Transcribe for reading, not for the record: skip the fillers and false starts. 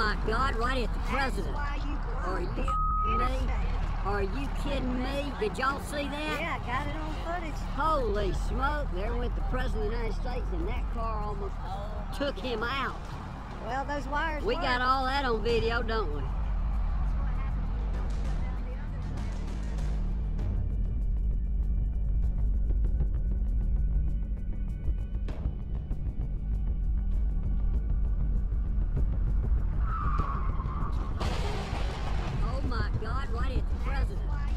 my God, right at the president. Are you kidding me? Are you kidding me? Did y'all see that? Yeah, I got it on footage. Holy smoke, there went the president of the United States and that car almost took him out. Well, those wires We got all that on video, don't we? Oh my God, right at the president.